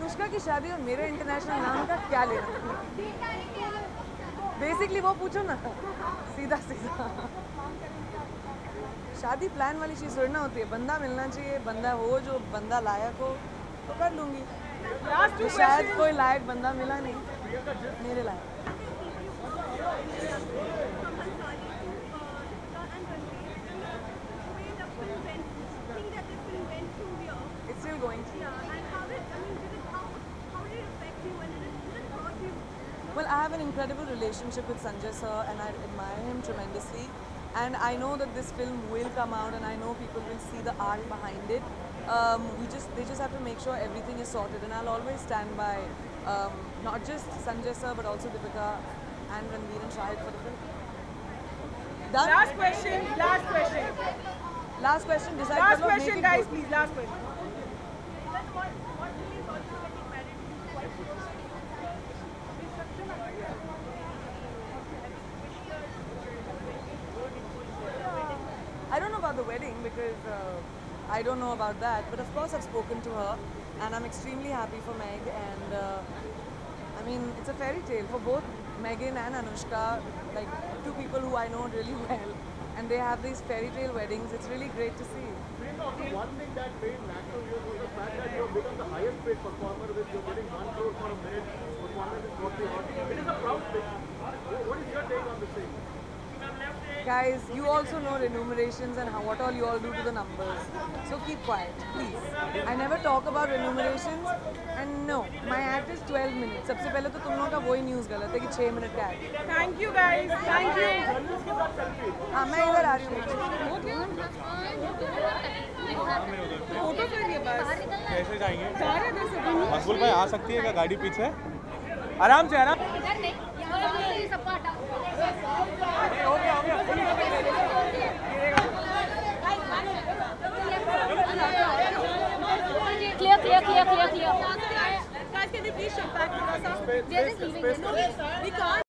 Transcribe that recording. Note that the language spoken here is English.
अनुष्का की शादी और मेरे इंटरनेशनल नाम का क्या लेना? बेसिकली वो पूछो ना, सीधा सीधा। शादी प्लान वाली चीज़ थोड़ी ना होती है, बंदा मिलना चाहिए, बंदा हो जो बंदा लायक हो तो कर लूँगी। तो शायद कोई लायक बंदा मिला नहीं मेरे लायक। It's still going. Well, I have an incredible relationship with Sanjay sir and I admire him tremendously. And I know that this film will come out and I know people will see the art behind it. They just have to make sure everything is sorted, and I'll always stand by not just Sanjay sir but also Deepika and Ranveer and Shahid for the film. Done? Last question. Last question. Decide Last kar lo, question, make it guys, good. please. Last question. I don't know about the wedding because I don't know about that. But of course, I've spoken to her, and I'm extremely happy for Meg. And I mean, it's a fairy tale for both Megan and Anushka, like two people who I know really well, and they have these fairy tale weddings. It's really great to see. One thing that made Macro you was the fact that you have become the highest paid performer with you're getting 1 crore for a minute performance is what we want. It is a proud thing. What is your take on the same? Guys, you also know remunerations and what all you all do to the numbers. So keep quiet, please. I never talk about remunerations, and no, my act is 12 minutes. सबसे पहले तो तुम लोगों का वही news गलत है कि 6 मिनट का act. Thank you, guys. Thank you. हाँ, मैं इधर आ रही हूँ. फोटो के लिए बस. कैसे जाएंगे? मकबूल भाई आ सकती है क्या गाड़ी पीछे? आराम से आराम। Clear. Guys, can you please shut back? We can't.